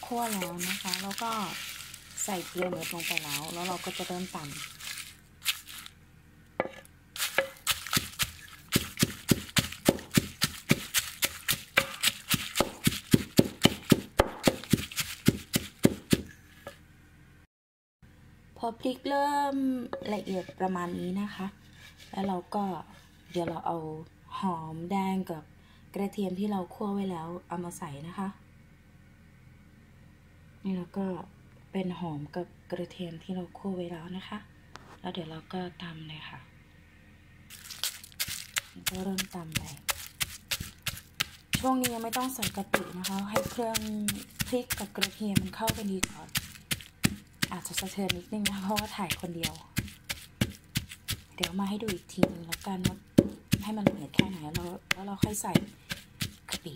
คั่วแล้วนะคะแล้วก็ใส่เกลือเม็ดลงไปแล้วเราก็จะเริ่มตำพอพริกเริ่มละเอียดประมาณนี้นะคะแล้วเราก็เดี๋ยวเราเอาหอมแดงกับกระเทียมที่เราคั่วไว้แล้วเอามาใส่นะคะนี่แล้วก็เป็นหอมกับกระเทียมที่เราคั่วไว้แล้วนะคะแล้วเดี๋ยวเราก็ตำเลยค่ะก็เริ่มตำไปช่วงนี้ยังไม่ต้องใส่กะปินะคะให้เครื่องพริกกับกระเทียมมันเข้ากันดีก่อนอาจจะสะเทือนนิดนึงนะเพราะว่าถ่ายคนเดียวเดี๋ยวมาให้ดูอีกทีนึงแล้วกันว่าให้มันละเอียดแค่ไหนแล้วเราค่อยใส่กะปิ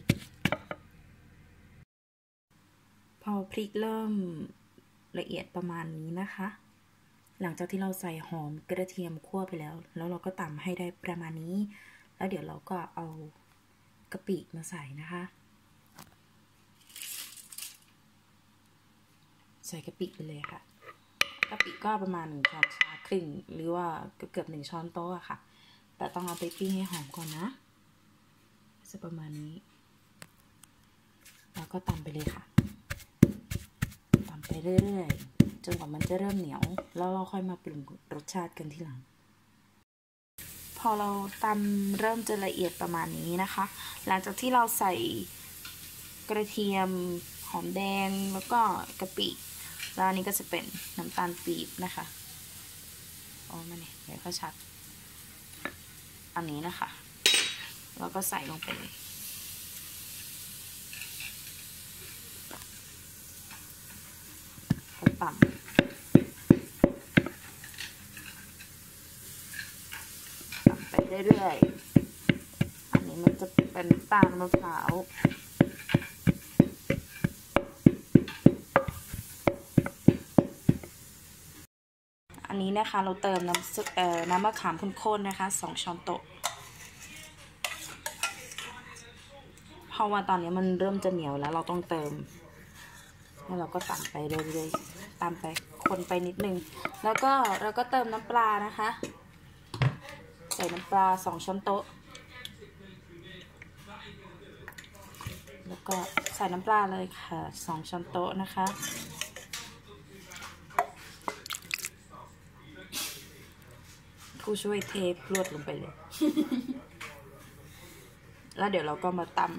พอพริกเริ่มละเอียดประมาณนี้นะคะหลังจากที่เราใส่หอมกระเทียมคั่วไปแล้วเราก็ตำให้ได้ประมาณนี้แล้วเดี๋ยวเราก็เอากะปิมาใส่นะคะใส่กะปิไปเลยค่ะกะปิก็ประมาณ1 ช้อนชาครึ่งหรือว่าเกือบ1 ช้อนโต๊ะอะค่ะแต่ต้องเอาไปปิ้งให้หอมก่อนนะจะประมาณนี้แล้วก็ตำไปเลยค่ะตำไปเรื่อยๆจนกว่ามันจะเริ่มเหนียวแล้วเราค่อยมาปรุงรสชาติกันทีหลังพอเราตำเริ่มจะละเอียดประมาณนี้นะคะหลังจากที่เราใส่กระเทียมหอมแดงแล้วก็กะปิแล้วอันนี้ก็จะเป็นน้ำตาลปี๊บนะคะมาเนี่ยเดี๋ยวก็ชัดอันนี้นะคะแล้วก็ใส่ลงไปเลยปั่นไปเรื่อยๆอันนี้มันจะเป็นตาลมะพร้าวอันนี้นะคะเราเติมน้ำมะขามข้นๆนะคะ2 ช้อนโต๊ะเพราะว่าตอนนี้มันเริ่มจะเหนียวแล้วเราต้องเติมแล้วเราก็ตำไปเรื่อยๆตำไปคนไปนิดนึงแล้วก็เราก็เติมน้ำปลานะคะใส่น้ำปลา2 ช้อนโต๊ะแล้วก็ใส่น้ำปลาเลยค่ะ2 ช้อนโต๊ะนะคะผู้ช่วยเทพรวดลงไปเลย แล้วเดี๋ยวเราก็มาตำ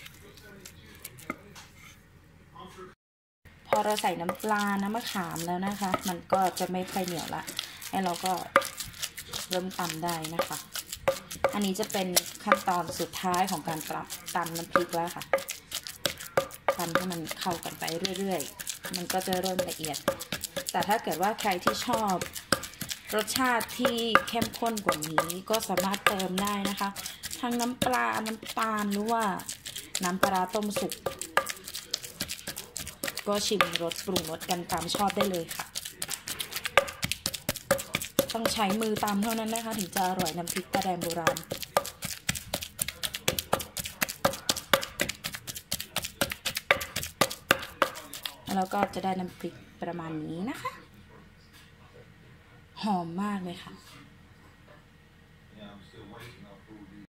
พอเราใส่น้ำปลาน้ำมะขามแล้วนะคะมันก็จะไม่ค่อยเหนียวละแล้วเราก็เริ่มตำได้นะคะอันนี้จะเป็นขั้นตอนสุดท้ายของการตำน้ำพริกแล้วค่ะตำให้มันเข้ากันไปเรื่อยๆมันก็จะเริ่มละเอียดแต่ถ้าเกิดว่าใครที่ชอบรสชาติที่เข้มข้นกว่านี้ก็สามารถเติมได้นะคะทั้งน้ำปลาน้ำตาลหรือว่าน้ำปลาต้มสุกก็ชิมรสปรุงรสกันตามชอบได้เลยค่ะต้องใช้มือตำเท่านั้นนะคะถึงจะอร่อยน้ำพริกตาแดงโบราณแล้วก็จะได้น้ำพริกประมาณนี้นะคะหอมมากเลยค่ะ